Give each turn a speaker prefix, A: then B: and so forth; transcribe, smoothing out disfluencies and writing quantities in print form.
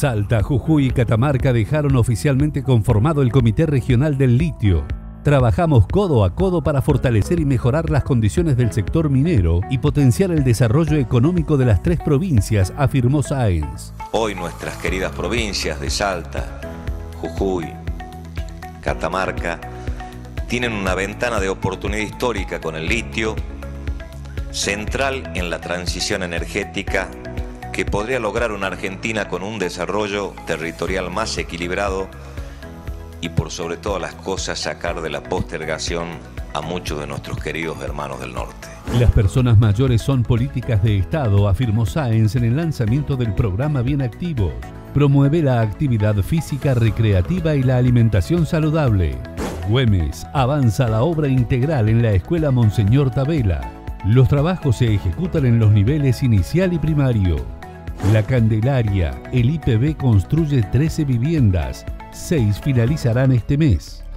A: Salta, Jujuy y Catamarca dejaron oficialmente conformado el Comité Regional del Litio. Trabajamos codo a codo para fortalecer y mejorar las condiciones del sector minero y potenciar el desarrollo económico de las 3 provincias, afirmó Sáenz.
B: Hoy nuestras queridas provincias de Salta, Jujuy, Catamarca, tienen una ventana de oportunidad histórica con el litio, central en la transición energética que podría lograr una Argentina con un desarrollo territorial más equilibrado y por sobre todas las cosas sacar de la postergación a muchos de nuestros queridos hermanos del norte.
A: Las personas mayores son políticas de Estado, afirmó Sáenz en el lanzamiento del programa Bien Activos. Promueve la actividad física recreativa y la alimentación saludable. Güemes avanza la obra integral en la Escuela Monseñor Tabela. Los trabajos se ejecutan en los niveles inicial y primario. La Candelaria, el IPB construye 13 viviendas, 6 finalizarán este mes.